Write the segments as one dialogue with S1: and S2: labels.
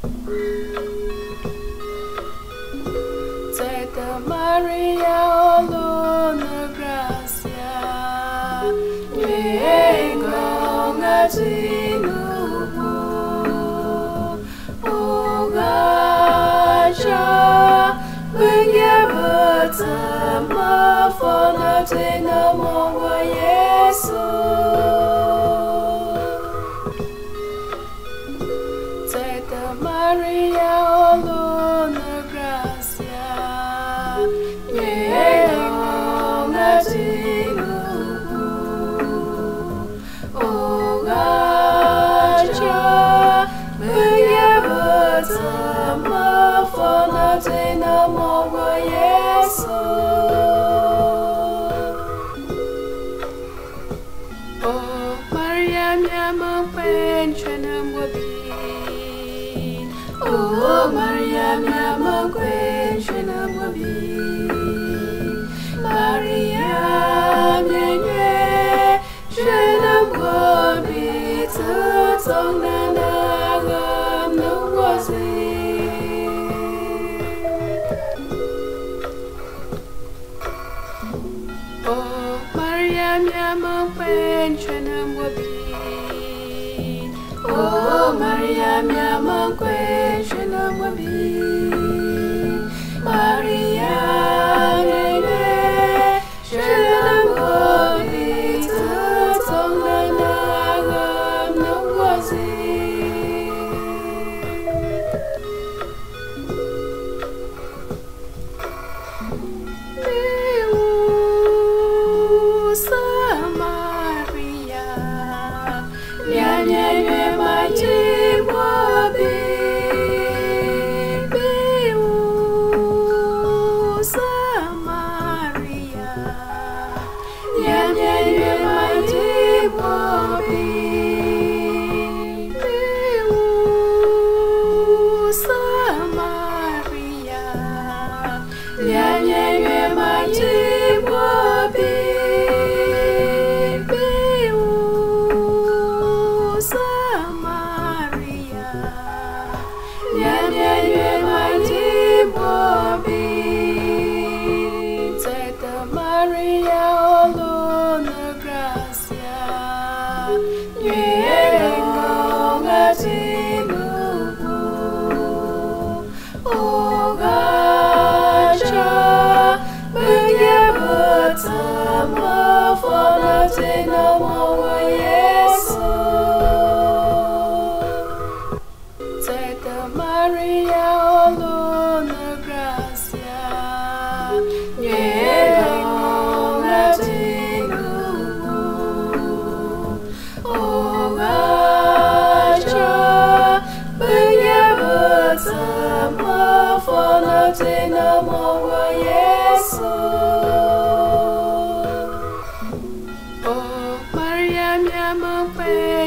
S1: Santa Maria, Olona Gracia, Yengo Ngatinu, Ogacha, Benyabatama, Fonatina Mongo Yesu. Santa Maria, Olona Gracia, Yengo Ngatinu, Ogacha, Benyabatama, Fonatina Mongo Yesu. Oh, Maria, Nkwen, oh, Maria, Nkwen, Maria, Nkwen, Tutong Nanagam Nuwazi. Oh, Maria, Nkwen, oh, Maria, Nkwen, Maria, Tutong Nanagam Nuwazi. Maria, Olona Gracia, Yengo Ngatinu, Ogacha, Benyabatama, Fonatina Mongo Yesu. Santa Maria, Olona Gracia, Fonatina Mongo Yesu. Oh, Maria, Nkwen,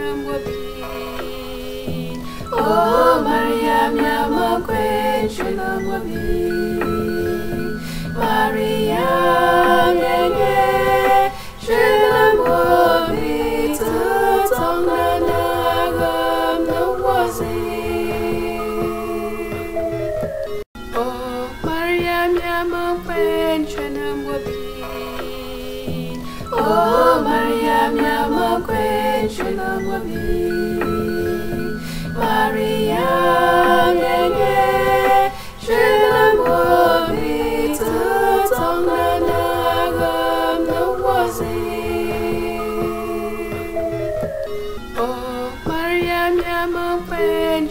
S1: oh, Maria, Nkwen, Maria, Tutong Nanagam Nuwazi. Oh, Maria, Nkwen, oh, Maria, Nkwen, Maria, Tutong Nanagam Nuwazi. Oh, Maria, Nkwen,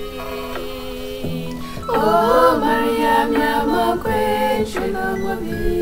S1: oh, Maria, Nkwen,